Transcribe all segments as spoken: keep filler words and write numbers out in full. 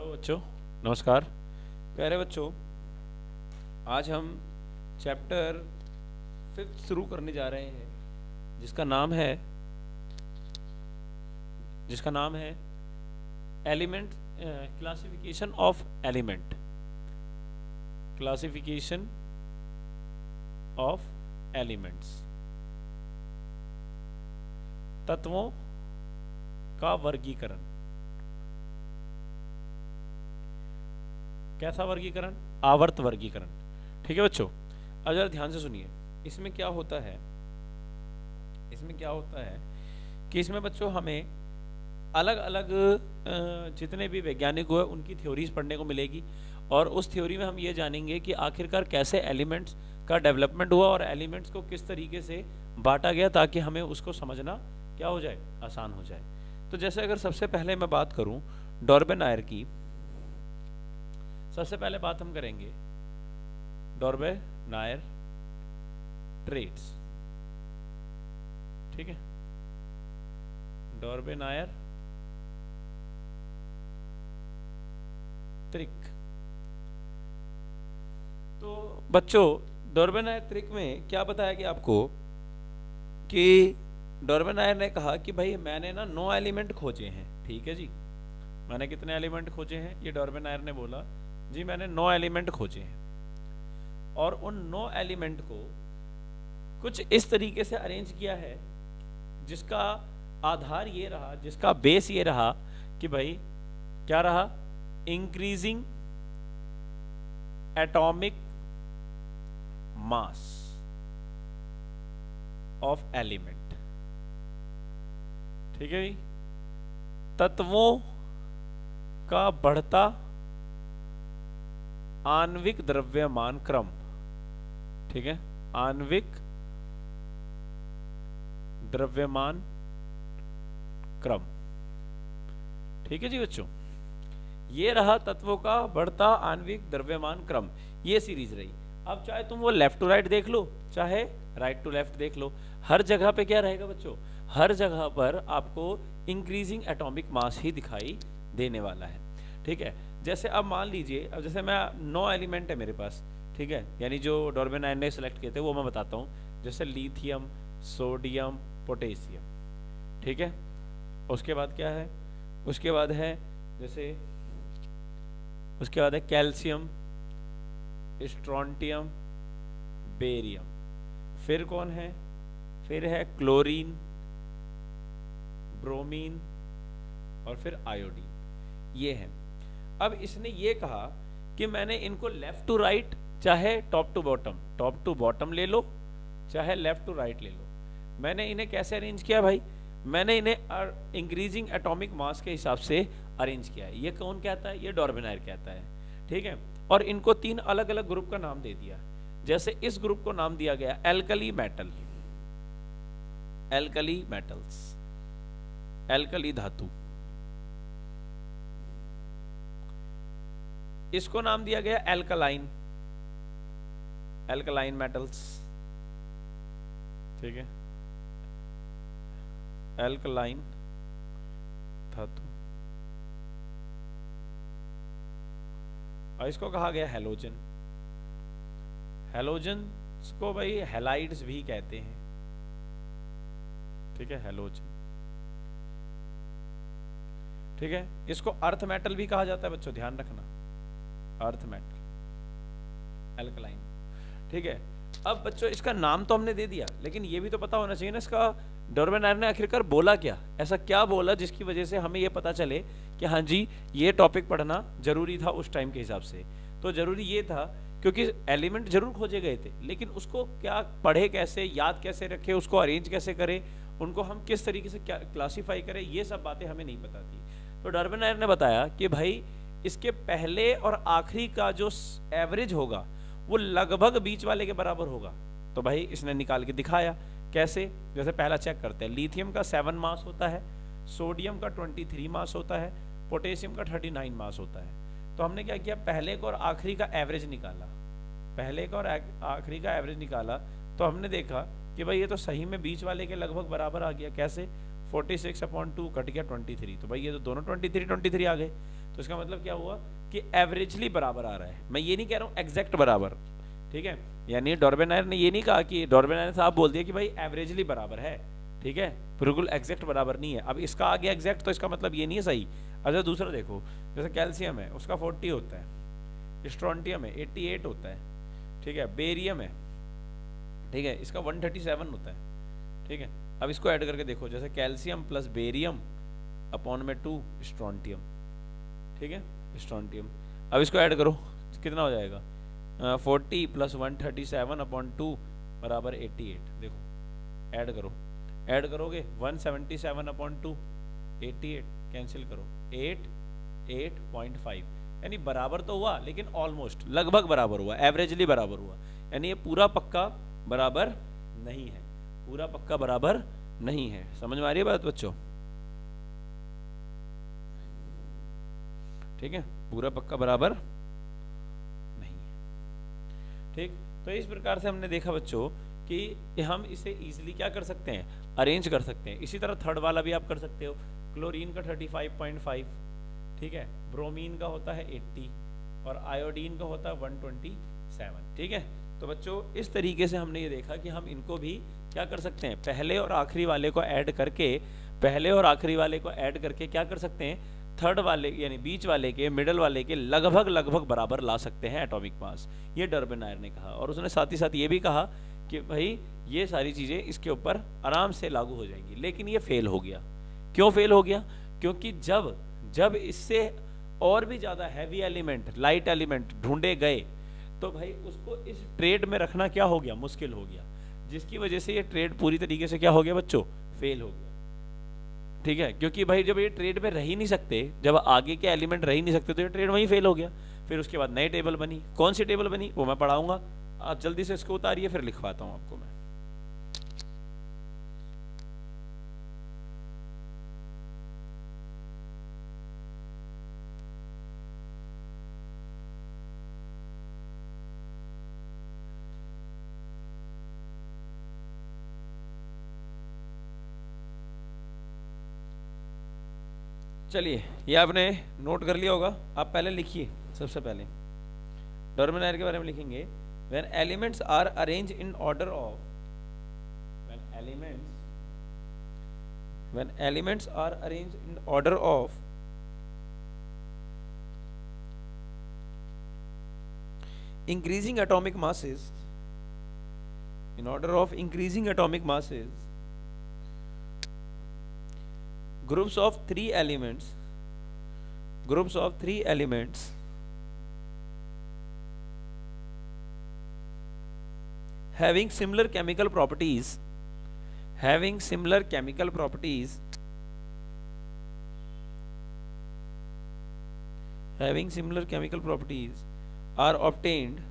Hello बच्चों, नमस्कार। प्यारे बच्चों, आज हम चैप्टर फिफ्थ शुरू करने जा रहे हैं जिसका नाम है जिसका नाम है element classification of element classification of elements तत्वों का वर्गीकरण। कैसा वर्गीकरण? आवर्त वर्गीकरण। ठीक है बच्चों, अब जरा ध्यान से सुनिए। इसमें क्या होता है इसमें क्या होता है कि इसमें बच्चों हमें अलग अलग जितने भी वैज्ञानिक हुए उनकी थ्योरीज पढ़ने को मिलेगी, और उस थ्योरी में हम ये जानेंगे कि आखिरकार कैसे एलिमेंट्स का डेवलपमेंट हुआ और एलिमेंट्स को किस तरीके से बांटा गया ताकि हमें उसको समझना क्या हो जाए, आसान हो जाए। तो जैसे अगर सबसे पहले मैं बात करूं डॉर्बेनायर की, सबसे पहले बात हम करेंगे डॉर्बेनायर ट्रेट्स। ठीक है, डॉर्बेनायर त्रिक। तो बच्चों, डॉर्बेनायर त्रिक में क्या बताया गया आपको कि डॉर्बेनायर ने कहा कि भाई मैंने ना नौ एलिमेंट खोजे हैं। ठीक है जी, मैंने कितने एलिमेंट खोजे हैं? ये डॉर्बेनायर ने बोला जी मैंने नौ एलिमेंट खोजे हैं, और उन नौ एलिमेंट को कुछ इस तरीके से अरेंज किया है जिसका आधार ये रहा, जिसका बेस ये रहा कि भाई क्या रहा, increasing atomic mass of element. ठीक है जी, तत्वों का बढ़ता आणविक द्रव्यमान क्रम। ठीक है, आणविक द्रव्यमान क्रम। ठीक है जी बच्चों, ये रहा तत्वों का बढ़ता आणविक द्रव्यमान क्रम, ये सीरीज रही। अब चाहे तुम वो लेफ्ट टू राइट देख लो, चाहे राइट टू लेफ्ट देख लो, हर जगह पे क्या रहेगा बच्चों? हर जगह पर आपको इंक्रीजिंग एटॉमिक मास ही दिखाई देने वाला है। ठीक है, जैसे अब मान लीजिए, अब जैसे मैं नौ एलिमेंट है मेरे पास, ठीक है, यानी जो डॉर्बेनायर ने सेलेक्ट किए थे वो मैं बताता हूँ। जैसे लिथियम, सोडियम, पोटेशियम। ठीक है, उसके बाद क्या है? उसके बाद है जैसे उसके बाद है कैल्शियम, स्ट्रोंटियम, बेरियम। फिर कौन है? फिर है क्लोरीन, ब्रोमीन, और फिर आयोडीन। ये है। अब इसने ये कहा कि मैंने इनको लेफ्ट टू राइट, चाहे top to bottom, top to bottom ले लो, चाहे लेफ्ट टू राइट ले लो। मैंने इन्हें कैसे अरेंज किया भाई? मैंने इन्हें इंक्रीजिंग एटॉमिक मास के हिसाब से अरेंज किया है। ये कौन कहता है? ये डॉर्बेनायर कहता है। ठीक है, और इनको तीन अलग अलग ग्रुप का नाम दे दिया। जैसे इस ग्रुप को नाम दिया गया alkali metal, alkali metals, alkali धातु। इसको नाम दिया गया एल्कलाइन, एल्कलाइन मेटल्स। ठीक है, एल्कलाइन धातु। और इसको कहा गया हैलोजन। हैलोजन को भाई हैलाइड्स भी कहते हैं। ठीक है, हैलोजन। ठीक है, इसको अर्थ मेटल भी कहा जाता है बच्चों, ध्यान रखना, अर्थ मेटल, एल्कलाइन। ठीक है, अब बच्चों इसका नाम तो हमने दे दिया, लेकिन ये भी तो पता होना चाहिए ना इसका डॉर्बेनायर ने आखिरकार बोला क्या, ऐसा क्या बोला जिसकी वजह से हमें ये पता चले कि हाँ जी ये टॉपिक पढ़ना जरूरी था उस टाइम के हिसाब से। तो जरूरी ये था क्योंकि एलिमेंट जरूर खोजे गए थे, लेकिन उसको क्या पढ़े कैसे, याद कैसे रखे, उसको अरेंज कैसे करें, उनको हम किस तरीके से क्या क्लासीफाई करें, ये सब बातें हमें नहीं पता थी। तो डॉर्बेनायर ने बताया कि भाई इसके पहले और आखिरी का जो एवरेज होगा वो लगभग बीच वाले के बराबर होगा। तो भाई इसने निकाल के दिखाया। कैसे? जैसे पहला चेक करते हैं, लिथियम का सेवन मास होता है, सोडियम का ट्वेंटी थ्री मास होता है, पोटेशियम का थर्टी नाइन मास होता है। तो हमने क्या किया, पहले का और आखिरी का एवरेज निकाला, पहले का और आखिरी का एवरेज निकाला। तो हमने देखा कि भाई ये तो सही में बीच वाले के लगभग बराबर आ गया। कैसे? Forty six upon two cut गया ट्वेंटी थ्री, तो भाई ये तो दोनों ट्वेंटी थ्री ट्वेंटी थ्री आ गए। तो इसका मतलब क्या हुआ कि एवरेजली बराबर आ रहा है। मैं ये नहीं कह रहा हूँ एग्जैक्ट बराबर, ठीक है, यानी डॉर्बेनायर ने ये नहीं कहा कि डॉर्बेनायर साहब बोल दिया कि भाई एवरेजली बराबर है, ठीक है, बिल्कुल एग्जैक्ट बराबर नहीं है। अब इसका आ गया एग्जैक्ट, तो इसका मतलब ये नहीं है सही। अच्छा दूसरा देखो, जैसे कैल्शियम है उसका फोर्टी होता है, स्ट्रोंटियम है एट्टी एट होता है, ठीक है, बेरियम है, ठीक है, इसका वन थर्टी सेवन होता है, ठीक है। अब इसको ऐड करके देखो, जैसे कैल्शियम प्लस बेरियम अपॉन में टू स्ट्रोंटियम, ठीक है, स्ट्रोंटियम। अब इसको ऐड करो, कितना हो जाएगा, forty plus one thirty seven upon two बराबर एट्टी एट। देखो ऐड करो, ऐड करोगे one seventy seven upon two eighty eight, cancel करो, एट एट पॉइंट फाइव, यानी बराबर तो हुआ लेकिन ऑलमोस्ट लगभग बराबर हुआ, एवरेजली बराबर हुआ, यानी ये पूरा पक्का बराबर नहीं है, पूरा पक्का बराबर नहीं है। समझ में आ रही है बात बच्चों? ठीक है, पूरा पक्का बराबर नहीं है, ठीक। तो इस प्रकार से हमने देखा बच्चों कि हम इसे इजीली क्या कर सकते हैं, अरेंज कर सकते हैं। इसी तरह थर्ड वाला भी आप कर सकते हो, क्लोरीन का थर्टी फाइव पॉइंट फाइव, ठीक है, ब्रोमीन का होता है एट्टी और आयोडीन का होता है वन ट्वेंटी सेवन, ठीक है। तो बच्चों इस तरीके से हमने ये देखा कि हम इनको भी क्या कर सकते हैं, पहले और आखिरी वाले को ऐड करके, पहले और आखिरी वाले को ऐड करके क्या कर सकते हैं, थर्ड वाले यानी बीच वाले के, मिडल वाले के लगभग लगभग बराबर ला सकते हैं एटॉमिक मास, ये डॉर्बेनायर ने कहा। और उसने साथ ही साथ ये भी कहा कि भाई ये सारी चीज़ें इसके ऊपर आराम से लागू हो जाएंगी, लेकिन ये फेल हो गया। क्यों फेल हो गया? क्योंकि जब जब इससे और भी ज़्यादा हैवी एलिमेंट, लाइट एलिमेंट ढूंढे गए, तो भाई उसको इस ट्रेड में रखना क्या हो गया, मुश्किल हो गया, जिसकी वजह से ये ट्रेड पूरी तरीके से क्या हो गया बच्चों, फेल हो गया, ठीक है। क्योंकि भाई जब ये ट्रेड में रह ही नहीं सकते, जब आगे के एलिमेंट रह ही नहीं सकते, तो ये ट्रेड वहीं फेल हो गया। फिर उसके बाद नई टेबल बनी, कौन सी टेबल बनी वो मैं पढ़ाऊंगा, आप जल्दी से इसको उतारिए, फिर लिखवाता हूँ आपको मैं। चलिए, ये आपने नोट कर लिया होगा, आप पहले लिखिए। सबसे पहले डॉर्बेनायर के बारे में लिखेंगे, when elements are arrange in order of, when elements when elements are arrange in order of increasing atomic masses, in order of increasing atomic masses, groups of three elements groups of three elements having similar chemical properties having similar chemical properties having similar chemical properties are obtained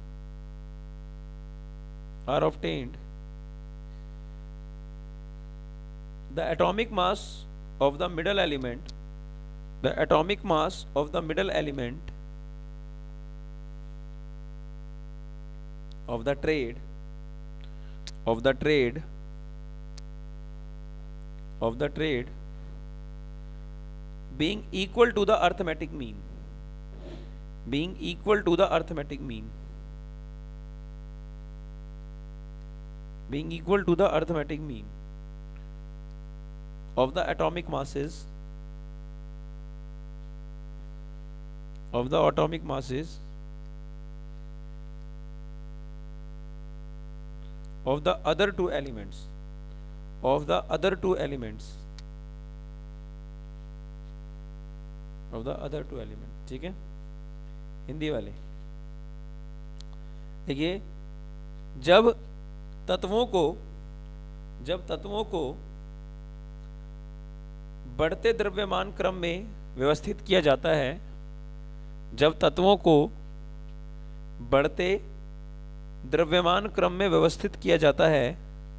are obtained the atomic mass of the middle element the atomic mass of the middle element of the trade of the trade of the trade being equal to the arithmetic mean being equal to the arithmetic mean being equal to the arithmetic mean of the atomic masses of the atomic masses of the other two elements of the other two elements of the other two elements ठीक है। हिंदी वाले देखिए, जब तत्वों को जब तत्वों को बढ़ते द्रव्यमान क्रम में व्यवस्थित किया जाता है जब तत्वों को बढ़ते द्रव्यमान क्रम में व्यवस्थित किया जाता है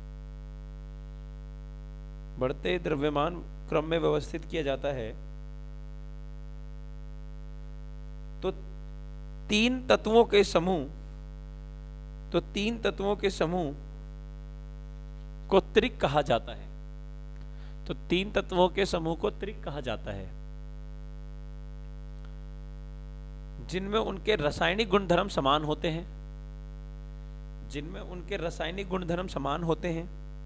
बढ़ते द्रव्यमान क्रम में व्यवस्थित किया जाता है तो तीन तत्वों के समूह तो तीन तत्वों के समूह को त्रिक कहा जाता है तो तीन तत्वों के समूह को त्रिक कहा जाता है जिनमें उनके रासायनिक गुणधर्म समान होते हैं, जिनमें उनके रासायनिक गुणधर्म समान होते हैं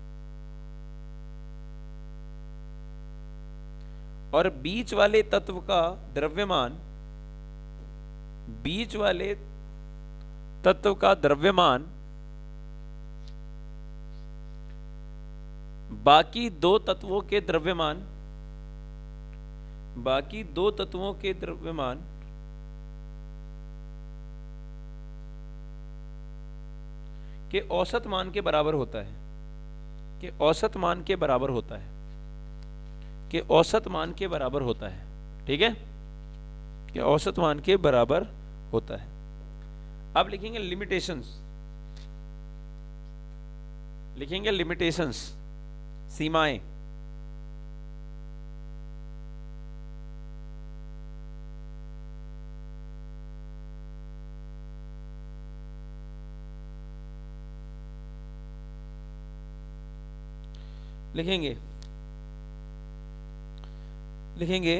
और बीच वाले तत्व का द्रव्यमान, बीच वाले तत्व का द्रव्यमान बाकी दो तत्वों के द्रव्यमान, बाकी दो तत्वों के द्रव्यमान के औसत मान के बराबर होता है, के औसत मान के बराबर होता है, के औसत मान के बराबर होता है। ठीक है, के औसत मान के बराबर होता है। अब लिखेंगे लिमिटेशंस, लिखेंगे लिमिटेशंस, सीमाएं। लिखेंगे लिखेंगे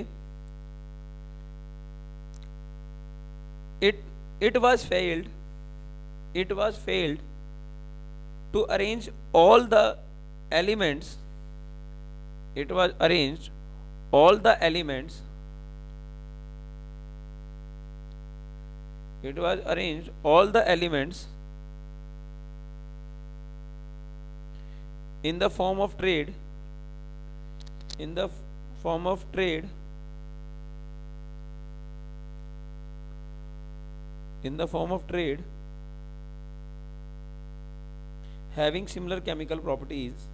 it it was failed it was failed to arrange all the elements it was arranged all the elements it was arranged all the elements in the form of trade in the form of trade in the form of trade having similar chemical properties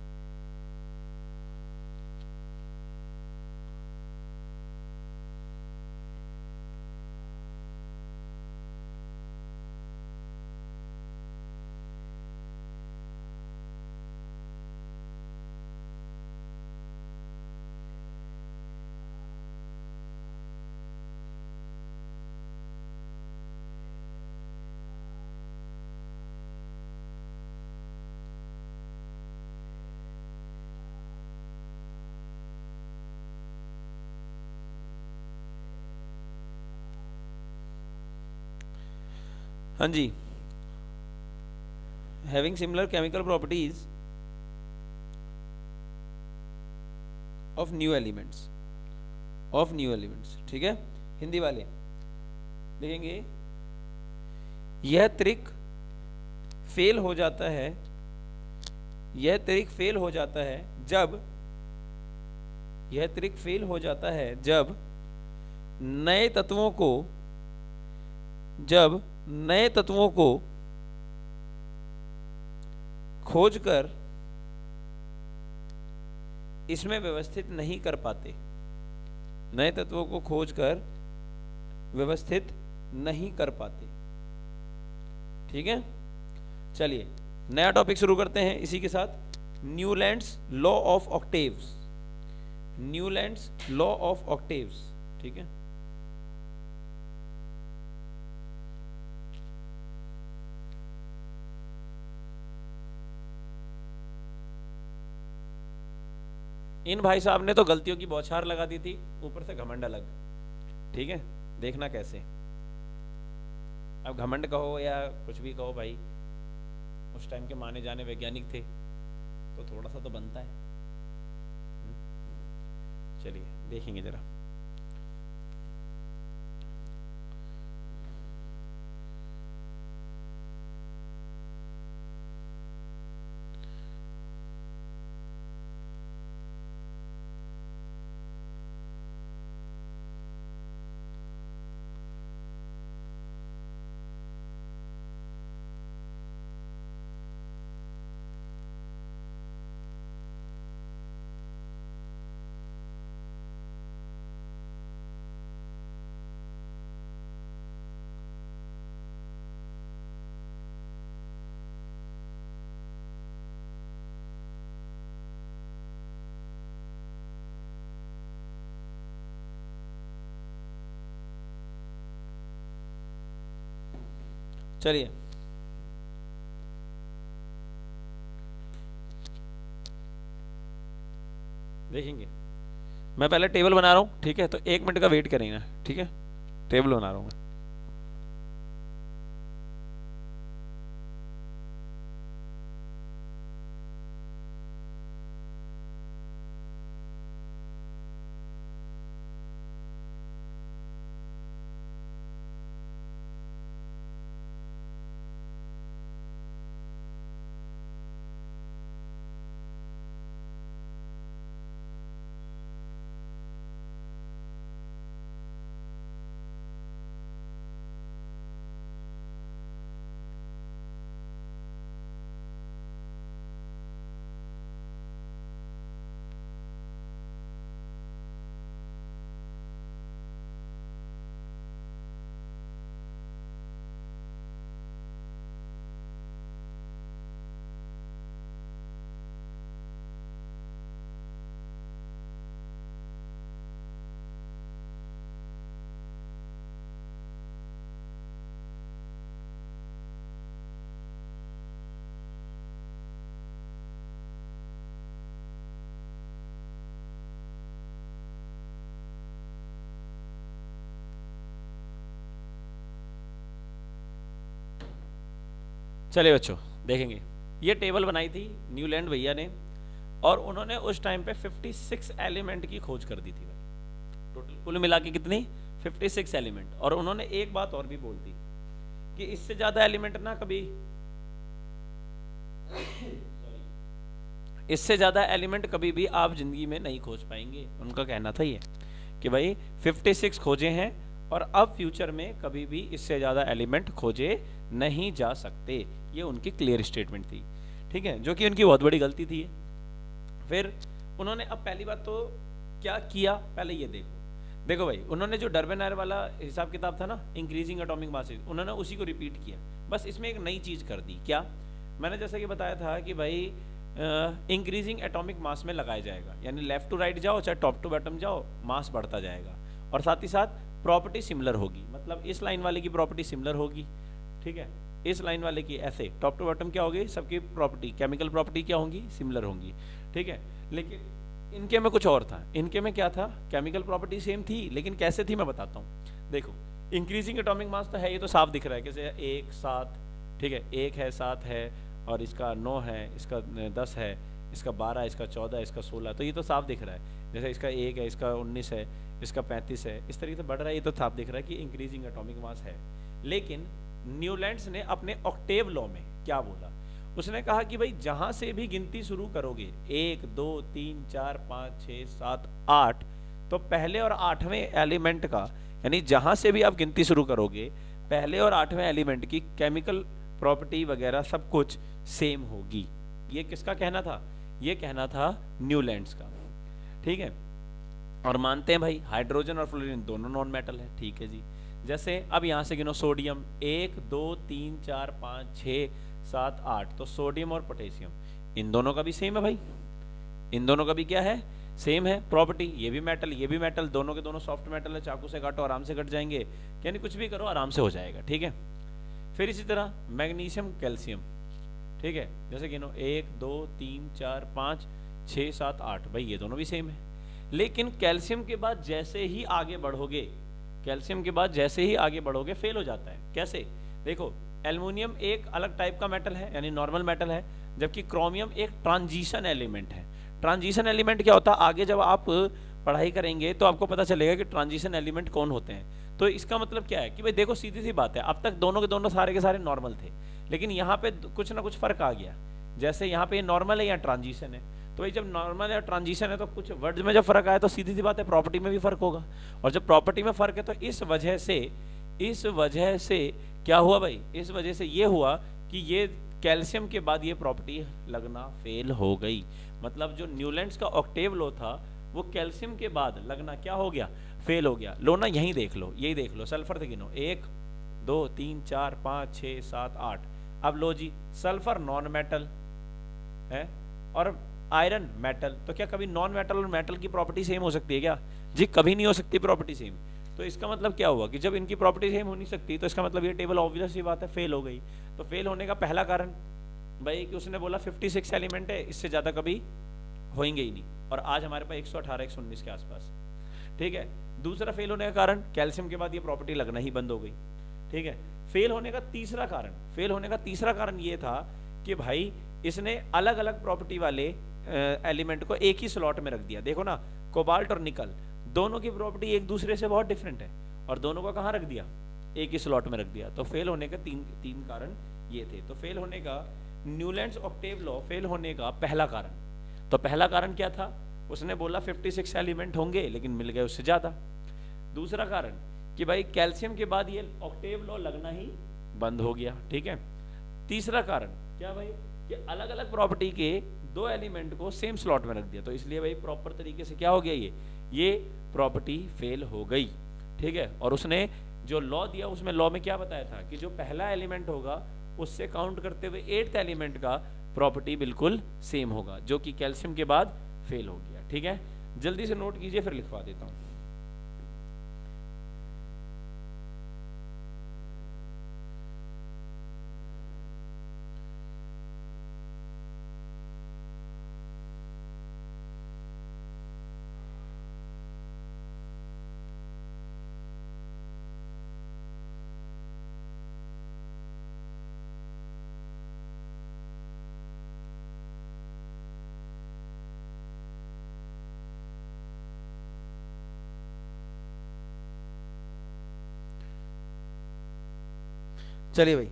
हाँ जी, having similar chemical properties of new elements of new elements. ठीक है, हिंदी वाले लिखेंगे यह त्रिक fail हो जाता है, यह त्रिक फेल हो जाता है जब यह त्रिक फेल हो जाता है जब नए तत्वों को जब नए तत्वों को खोजकर इसमें व्यवस्थित नहीं कर पाते, नए तत्वों को खोजकर व्यवस्थित नहीं कर पाते। ठीक है, चलिए नया टॉपिक शुरू करते हैं इसी के साथ, Newlands law of octaves, Newlands law of octaves. ठीक है, इन भाई साहब ने तो गलतियों की बौछार लगा दी थी, ऊपर से घमंड अलग। ठीक है, देखना कैसे। अब घमंड कहो या कुछ भी कहो भाई, उस टाइम के माने जाने वैज्ञानिक थे तो थोड़ा सा तो बनता है। चलिए देखेंगे जरा। चलिए देखेंगे, मैं पहले टेबल बना रहा हूँ। ठीक है, तो एक मिनट का वेट करेंगे। ठीक है, टेबल बना रहा हूँ मैं। चलिए बच्चों देखेंगे, ये टेबल बनाई थी न्यूलैंड भैया ने, और उन्होंने उस टाइम पे छप्पन एलिमेंट की खोज कर दी थी भाई। टोटल कुल मिला के कितनी, छप्पन एलिमेंट। और उन्होंने एक बात और भी बोल दी कि इससे ज्यादा एलिमेंट ना कभी इससे ज्यादा एलिमेंट कभी भी आप जिंदगी में नहीं खोज पाएंगे। उनका कहना था ये कि भाई छप्पन खोजे हैं और अब फ्यूचर में कभी भी इससे ज्यादा एलिमेंट खोजे नहीं जा सकते। ये उनकी क्लियर स्टेटमेंट थी, ठीक है, जो कि उनकी बहुत बड़ी गलती थी। फिर उन्होंने अब पहली बात तो क्या किया, पहले ये देखो देखो भाई, उन्होंने जो डर्बेनायर वाला हिसाब किताब था ना, इंक्रीजिंग एटॉमिक मासेस, उन्होंने उसी को रिपीट किया, बस इसमें एक नई चीज कर दी। क्या, मैंने जैसा कि बताया था कि भाई इंक्रीजिंग एटॉमिक मास में लगाया जाएगा, यानी लेफ्ट टू राइट जाओ चाहे टॉप टू बॉटम जाओ, मास बढ़ता जाएगा। और साथ ही साथ प्रॉपर्टी सिमिलर होगी, मतलब इस लाइन वाले की प्रॉपर्टी सिमिलर होगी, ठीक है, इस लाइन वाले की ऐसे टॉप टू बॉटम क्या होगी, सबकी प्रॉपर्टी केमिकल प्रॉपर्टी क्या होंगी, सिमिलर होंगी, ठीक है। लेकिन इनके में कुछ और था, इनके में क्या था, केमिकल प्रॉपर्टी सेम थी, लेकिन कैसे थी मैं बताता हूँ। देखो इंक्रीजिंग एटॉमिक मास तो है, ये तो साफ दिख रहा है, कैसे एक सात, ठीक है, एक है, सात है, और इसका नौ है, इसका दस है, इसका बारह, इसका चौदह, इसका सोलह, तो ये तो साफ दिख रहा है। जैसे इसका एक है, इसका उन्नीस है, इसका पैंतीस है, इस तरीके से बढ़ रहा है, ये तो साफ दिख रहा है कि इंक्रीजिंग एटॉमिक मास है। लेकिन न्यूलैंड्स ने अपने ऑक्टेव लॉ में क्या बोला, उसने कहा कि भाई जहां से भी गिनती शुरू करोगे, एक दो तीन चार पाँच छः सात आठ, तो पहले और आठवें एलिमेंट का, यानी जहां से भी आप गिनती शुरू करोगे, पहले और आठवें एलिमेंट की केमिकल प्रॉपर्टी वगैरह सब कुछ सेम होगी। ये किसका कहना था, ये कहना था न्यूलैंड्स का, ठीक है। और मानते हैं भाई हाइड्रोजन और फ्लोरीन दोनों नॉन मेटल है, ठीक है जी। जैसे अब यहां से गिनो, सोडियम एक दो तीन चार पाँच छः सात आठ, तो सोडियम और पोटेशियम इन दोनों का भी सेम है भाई, इन दोनों का भी क्या है, सेम है प्रॉपर्टी। ये भी मेटल, ये भी मेटल, दोनों के दोनों सॉफ्ट मेटल है, चाकू से काटो आराम से कट जाएंगे, यानी कुछ भी करो आराम से हो जाएगा, ठीक है। फिर इसी तरह मैग्नीशियम कैल्शियम, ठीक है, जैसे गिनो एक दो तीन चार पाँच छः सात आठ, भाई ये दोनों भी सेम है। लेकिन कैल्शियम के बाद जैसे ही आगे बढ़ोगे, कैल्शियम के बाद जैसे ही आगे बढ़ोगे फेल हो जाता है। कैसे, देखो एल्युमिनियम एक अलग टाइप का मेटल है, यानी नॉर्मल मेटल है, जबकि क्रोमियम एक ट्रांजिशन एलिमेंट है। ट्रांजिशन एलिमेंट क्या होता है, आगे जब आप पढ़ाई करेंगे तो आपको पता चलेगा कि ट्रांजिशन एलिमेंट कौन होते हैं। तो इसका मतलब क्या है कि भाई देखो सीधी सी बात है, अब तक दोनों के दोनों सारे के सारे नॉर्मल थे, लेकिन यहाँ पे कुछ ना कुछ फर्क आ गया। जैसे यहाँ पे नॉर्मल है, यहाँ ट्रांजिशन है, तो भाई जब नॉर्मल है ट्रांजिशन है तो कुछ वर्ड्स में जब फर्क आया तो सीधी सी बात है प्रॉपर्टी में भी फर्क होगा। और जब प्रॉपर्टी में फर्क है तो इस वजह से इस वजह से क्या हुआ भाई, इस वजह से ये हुआ कि ये कैल्शियम के बाद ये प्रॉपर्टी लगना फेल हो गई। मतलब जो न्यूलैंड्स का ऑक्टेव लॉ था वो कैल्शियम के बाद लगना क्या हो गया, फेल हो गया। लो ना यहीं देख लो, यही देख लो, सल्फर से गिनो एक दो तीन चार पाँच छः सात आठ। अब लो जी, सल्फर नॉन मेटल है और आयरन मेटल, तो क्या कभी नॉन मेटल और मेटल की प्रॉपर्टी सेम हो सकती है क्या जी, कभी नहीं हो सकती प्रॉपर्टी सेम। तो इसका मतलब क्या हुआ कि जब इनकी प्रॉपर्टी सेम हो नहीं सकती तो इसका मतलब ये टेबल ऑब्वियस सी बात है फेल हो गई। तो फेल होने का पहला कारण भाई कि उसने बोला छप्पन एलिमेंट है, इससे ज्यादा कभी होंगे ही नहीं, और आज हमारे पास एक सौ अठारह एक सौ उन्नीस के आसपास, ठीक है। दूसरा फेल होने का कारण कैल्शियम के बाद ये प्रॉपर्टी लगना ही बंद हो गई, ठीक है। फेल होने का तीसरा कारण फेल होने का तीसरा कारण ये था कि भाई इसने अलग अलग प्रॉपर्टी वाले एलिमेंट को एक ही स्लॉट में रख दिया। देखो ना, कोबाल्ट और निकल दोनों की प्रॉपर्टी एक दूसरे से बहुत डिफरेंट है, और दोनों को कहाँ रख दिया, एक ही स्लॉट में रख दिया। तो फेल होने के तीन तीन कारण ये थे। तो फेल होने का न्यूलैंड्स ऑक्टेव लॉ फेल होने का पहला कारण, तो पहला कारण क्या था, उसने बोला छप्पन एलिमेंट होंगे लेकिन मिल गए उससे ज्यादा। दूसरा कारण कि भाई कैल्शियम के बाद ये ऑक्टेव लॉ लगना ही बंद हो गया, ठीक है। तीसरा कारण क्या भाई कि अलग अलग प्रॉपर्टी के दो एलिमेंट को सेम स्लॉट में रख दिया, तो इसलिए भाई प्रॉपर तरीके से क्या हो गया, ये ये प्रॉपर्टी फेल हो गई, ठीक है। और उसने जो लॉ दिया उसमें लॉ में क्या बताया था कि जो पहला एलिमेंट होगा उससे काउंट करते हुए एट्थ एलिमेंट का प्रॉपर्टी बिल्कुल सेम होगा, जो कि कैल्शियम के बाद फेल हो गया, ठीक है। जल्दी से नोट कीजिए फिर लिखवा देता हूं। चलिए भाई,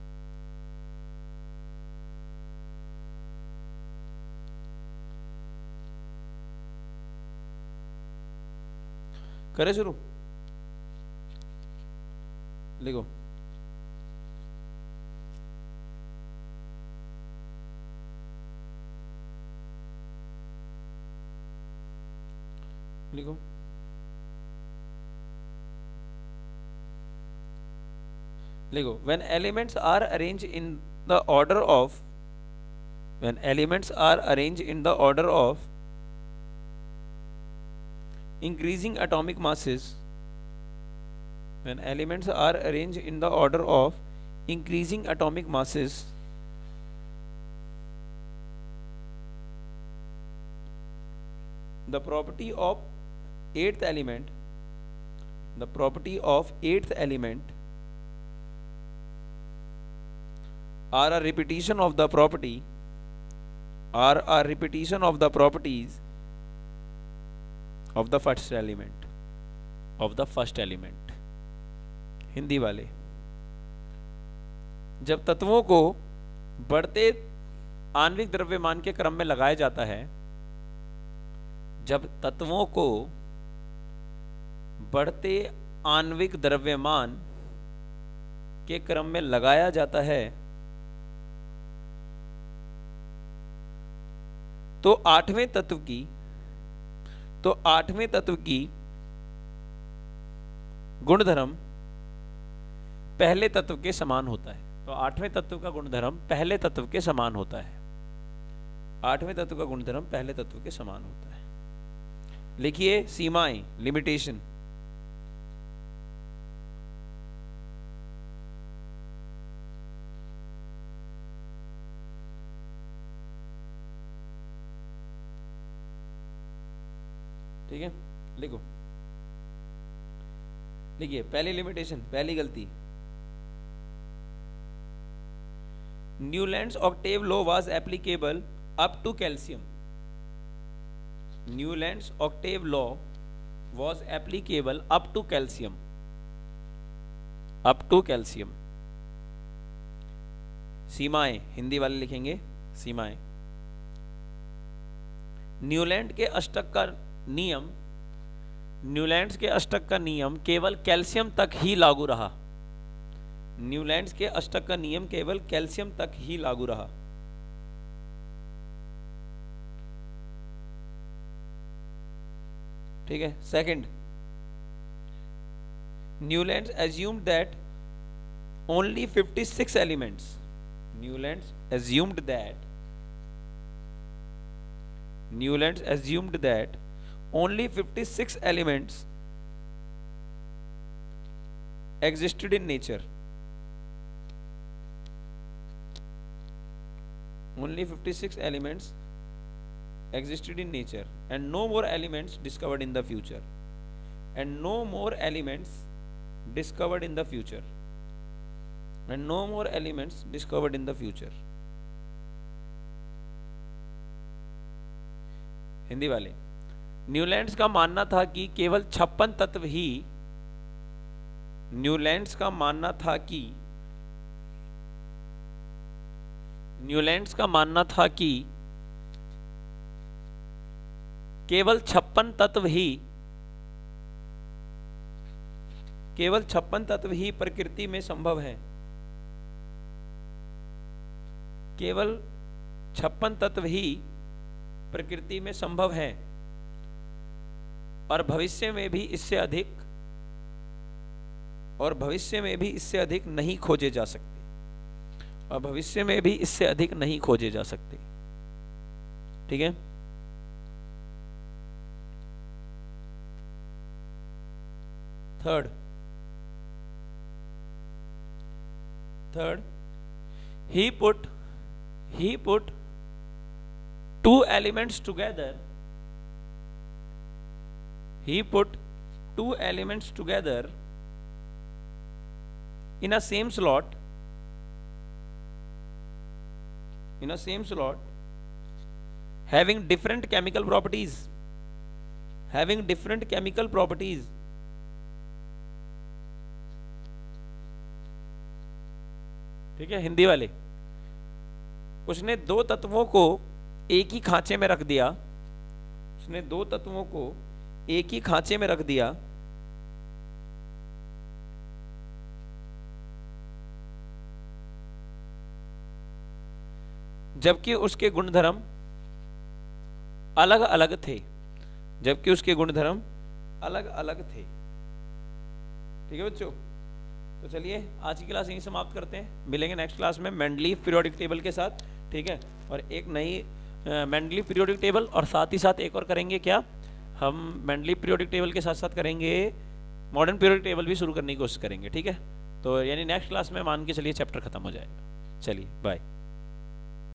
करें शुरू। लिखो, लिखो। लिखो, when elements are arranged in the order of when elements are arranged in the order of increasing atomic masses when elements are arranged in the order of increasing atomic masses the property of eighth element the property of eighth element are a repetition of the property are a repetition of the properties of the first element of the first element। Hindi वाले, जब तत्वों को बढ़ते आणविक द्रव्यमान के क्रम में लगाया जाता है जब तत्वों को बढ़ते आणविक द्रव्यमान के क्रम में लगाया जाता है तो आठवें तत्व की तो आठवें तत्व की गुणधर्म पहले तत्व के समान होता है। तो आठवें तत्व का गुणधर्म पहले तत्व के समान होता है। आठवें तत्व का गुणधर्म पहले तत्व के समान होता है। लिखिए सीमाएं, लिमिटेशन। ठीक है, लिखो। लिखिए, पहली लिमिटेशन, पहली गलती, Newlands octave law was applicable up to calcium. Newlands octave law was applicable up to calcium up to calcium. सीमाएं, हिंदी वाले लिखेंगे सीमाएं। न्यूलैंड के अष्टक का नियम न्यूलैंड्स के अष्टक का नियम केवल कैल्शियम तक ही लागू रहा। न्यूलैंड्स के अष्टक का नियम केवल कैल्शियम तक ही लागू रहा। ठीक है। Second, Newlands assumed that only fifty-six elements Newlands assumed that Newlands assumed that only fifty-six elements existed in nature. Only fifty-six elements existed in nature and no more elements discovered in the future. And no more elements discovered in the future. And no more elements discovered in the future. Hindi वाले, Newlands का मानना था कि केवल छप्पन तत्व ही Newlands का मानना था कि न्यूलैंड्स का मानना था कि केवल छप्पन तत्व ही केवल छप्पन तत्व ही प्रकृति में संभव है। केवल छप्पन तत्व ही प्रकृति में संभव है और भविष्य में भी इससे अधिक और भविष्य में भी इससे अधिक नहीं खोजे जा सकते और भविष्य में भी इससे अधिक नहीं खोजे जा सकते। ठीक है। Third third he put he put two elements together he put two elements together in a same slot in a same slot having different chemical properties having different chemical properties ठीक है, हिंदी वाले। उसने दो तत्वों को एक ही खांचे में रख दिया, उसने दो तत्वों को एक ही खांचे में रख दिया, जबकि उसके गुणधर्म अलग अलग थे, जबकि उसके गुणधर्म अलग अलग थे। ठीक है बच्चों, तो चलिए आज की क्लास यहीं समाप्त करते हैं, मिलेंगे नेक्स्ट क्लास में मेंडलीव पीरियोडिक टेबल के साथ। ठीक है, और एक नई मेंडलीव पीरियोडिक टेबल, और साथ ही साथ एक और करेंगे क्या, हम मेंडलीव पीरियोडिक टेबल के साथ साथ करेंगे मॉडर्न पीरियोडिक टेबल भी शुरू करने की कोशिश करेंगे। ठीक है, तो यानी नेक्स्ट क्लास में मान के चलिए चैप्टर खत्म हो जाएगा। चलिए बाय।